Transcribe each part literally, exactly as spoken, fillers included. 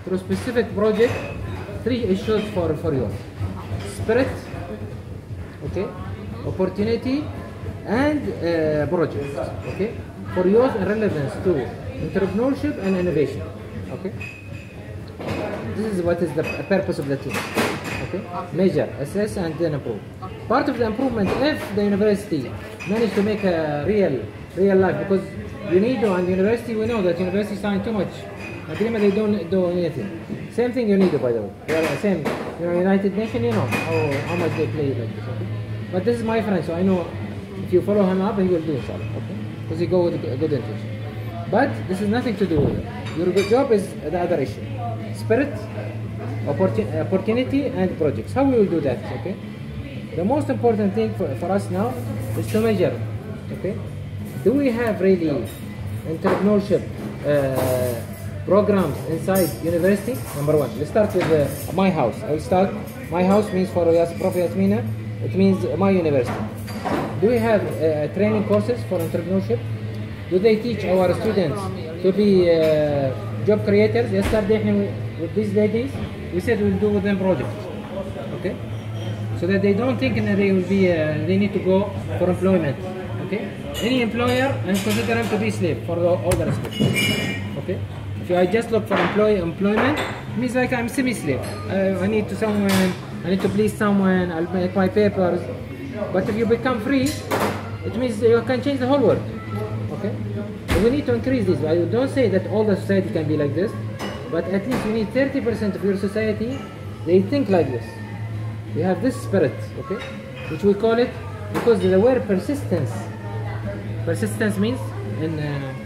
through specific project, three issues for, for you. Spirit, okay, opportunity, and uh, project, okay, for youth and relevance to entrepreneurship and innovation, okay. This is what is the purpose of the team, okay. Measure, assess, and then improve. Part of the improvement, if the university managed to make a real, real life, because UNIDO and university, we know that university sign too much agreement, they don't do anything. Same thing UNIDO, by the way. They are the same, you know, United Nations, you know how, how much they play like this, okay. But this is my friend, so I know if you follow him up, he will do inshallah, okay? Because he go with a good intention. But this is nothing to do with it. Your good job is the other issue. Spirit, opportun opportunity, and projects. How we will do that, okay? The most important thing for, for us now is to measure, okay? Do we have really entrepreneurship uh, programs inside university? Number one. Let's start with uh, my house. I will start. My house means for Yas Prof Yasmina, it means my university. Do we have uh, training courses for entrepreneurship? Do they teach our students to be uh, job creators? Yesterday with these ladies, we said we'll do with them projects, okay? So that they don't think that they will be, uh, they need to go for employment, okay? Any employer and consider them to be slave for the, all the respect, okay? If I just look for employ employment, it means like I'm semi-slave. Uh, I need to someone, I need to please someone. I'll make my papers. But if you become free, it means you can change the whole world, okay? So we need to increase this. I don't say that all the society can be like this, but at least you need thirty percent of your society, they think like this. We have this spirit, okay? Which we call it, because the word persistence, persistence means in,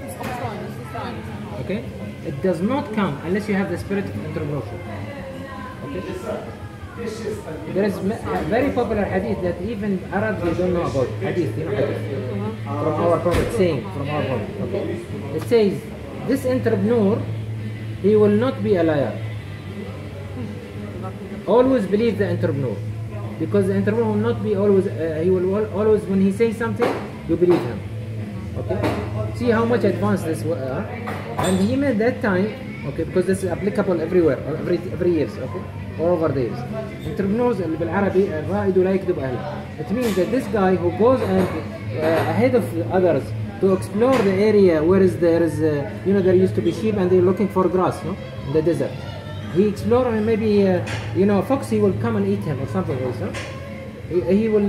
uh, okay? It does not come unless you have the spirit of entrepreneurship, okay? There is a very popular hadith that even Arabs, they don't know about. Hadith, you know hadith. From our Prophet, saying from our Prophet, okay? It says, this entrepreneur, he will not be a liar. Always believe the entrepreneur. Because the entrepreneur will not be always, uh, he will always, when he says something, you believe him. Okay? See how much advanced this was. Uh, and he made that time, okay, because this is applicable everywhere, every, every years, okay? All over the years. Entrepreneurs بالعربي الرائد لا يكذب أهله. It means that this guy who goes and uh, ahead of others to explore the area where is there is uh, you know, there used to be sheep and they're looking for grass, no, in the desert. He explore and maybe uh, you know, a fox, he will come and eat him or something else, no? he, he will